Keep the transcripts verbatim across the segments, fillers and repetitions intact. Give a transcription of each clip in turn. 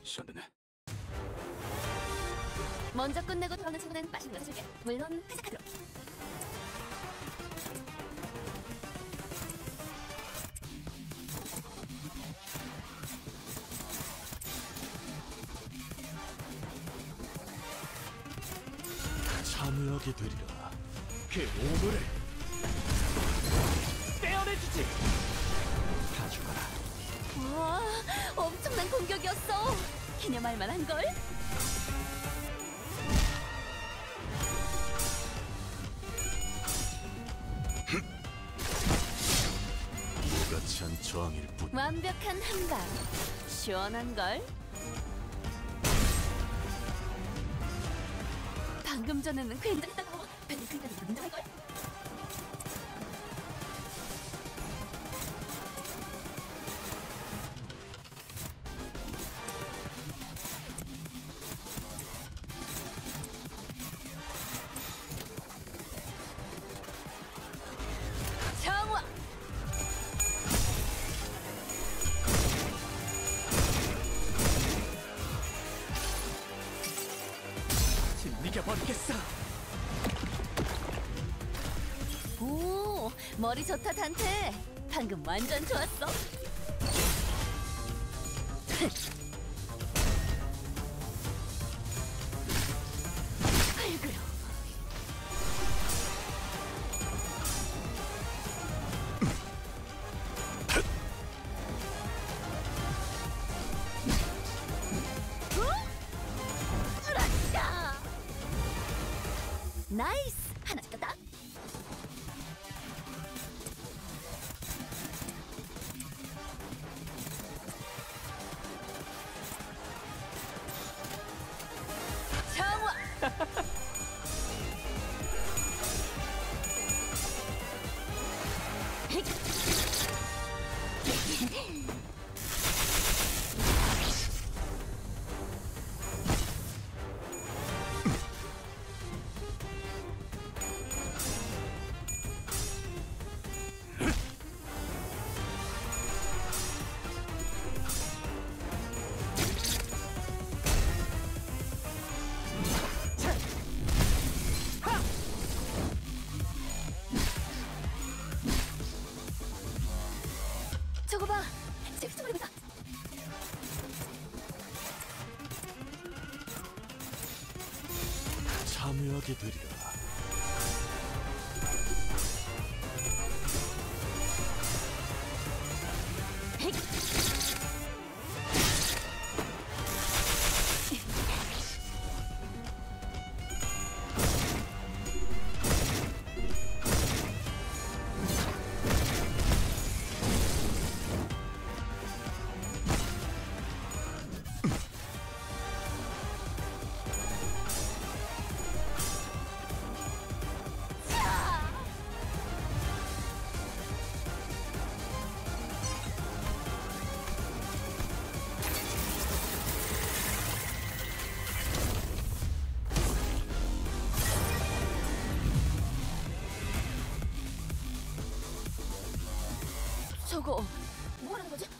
시간 되네. 먼저 끝내고 돌아오는 친구는 맛있는 것을 즐겨. 물론 회색하도록. 참여하게 되리라. 그 오물을 떼어내주지. 가져가라. 와, 엄청난 공격이었어. 기념할 만한걸? 같이 한 저항일 뿐. 완벽한 한방. 시원한걸? 방금 전에는 굉장히 따가워. 벤이 굉장히 굉장한걸? 정화! 이겨버리겠어. 오, 머리 좋다 단테. 방금 완전 좋았어. 아이고요. 나이스! 하나 잡혔다! 정화! 저거 봐! 섹스버리다! 참여하게 되리라. 저거 뭐라는 거지?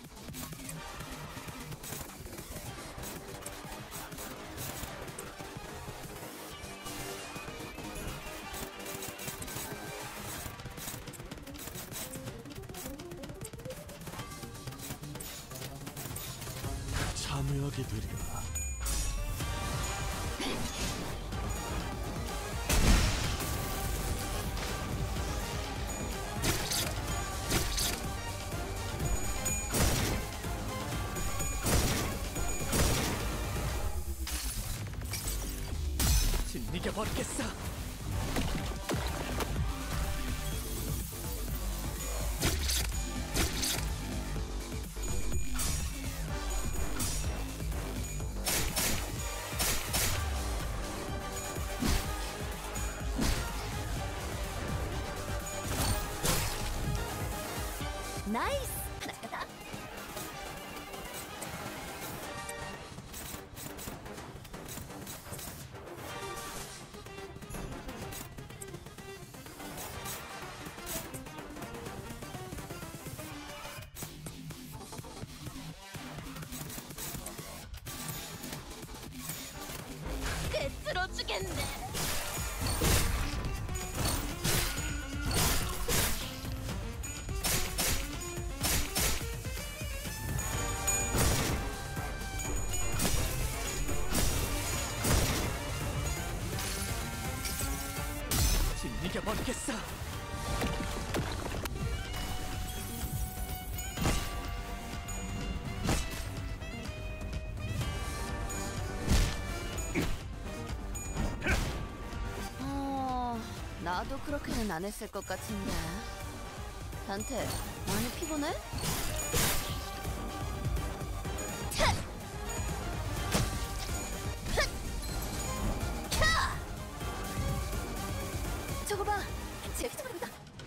참여하게 되리라. 이겨버리겠어. 나이스! 하나 잡혔다. 나도 그렇게는 안 했을 것 같은데. 단테, 많이 피곤해? 저거 봐! 제 휘저거리다!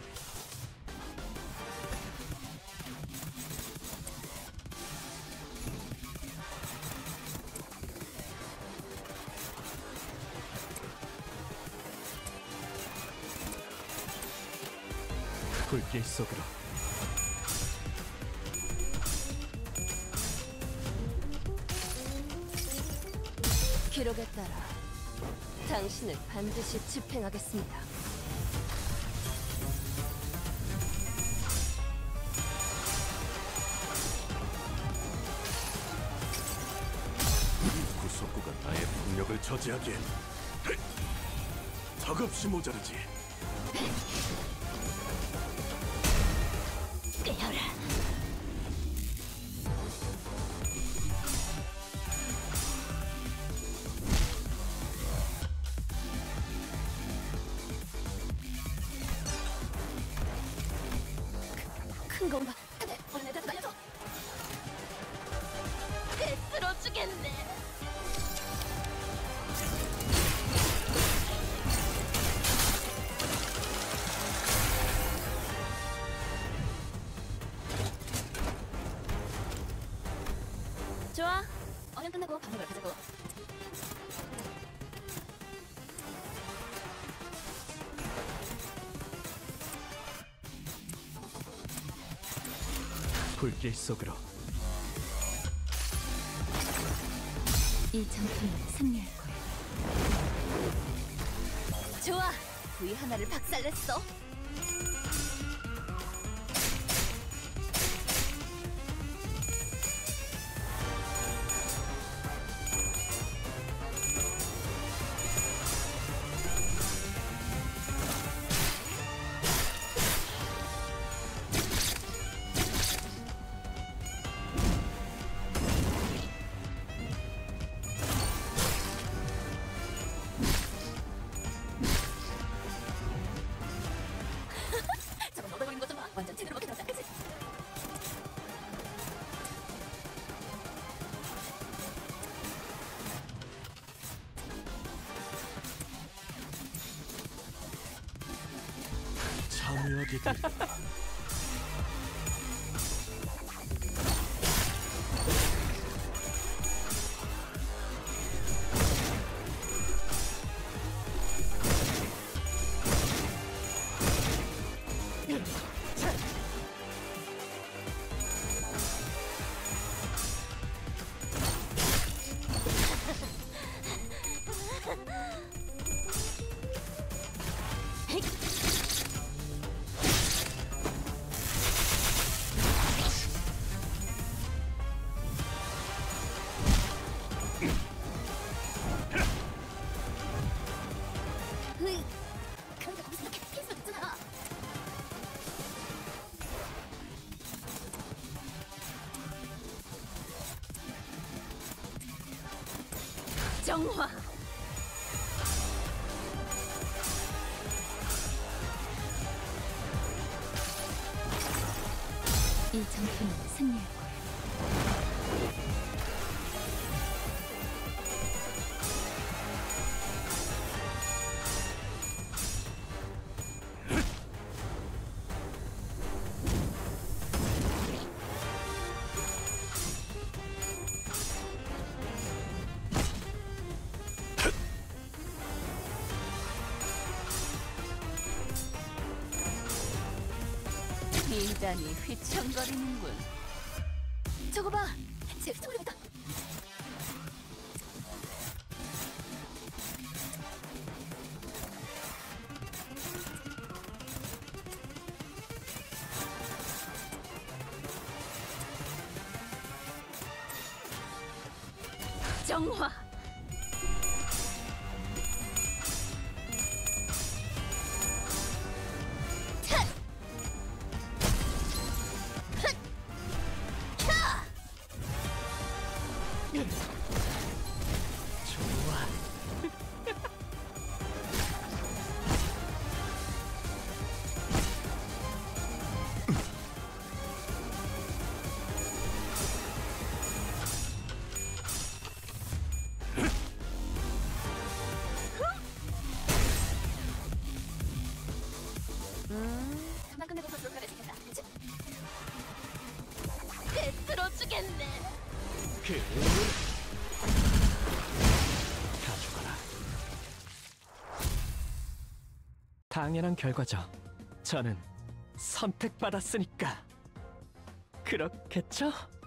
불길 속으로. 기록에 따라 당신을 반드시 집행하겠습니다. 이 구속구가 나의 폭력을 저지하기엔 턱없이 모자르지. 꿰어라. 큰 건가? 근데 오늘 내한테 날려줘. 배 쓸어주겠네. 좋아. 얼른 끝내고 밥 먹으러 가자고. 불길 속으로. 이 전투는 승리할 거야. 좋아. 부위 하나를 박살냈어. 완전 제대로 먹겠다, 그치? 참여하게 되리라. 그러니까 거기서 이렇게 피할 수 있잖아. 정화. 이 전투는 승리할 거야. 인간이 휘청거리는군. 저거 봐! 제 휘청거리고 있다! 정화! 좋아. 그 오늘 가져가라. 당연한 결과죠. 저는 선택받았으니까. 그렇겠죠?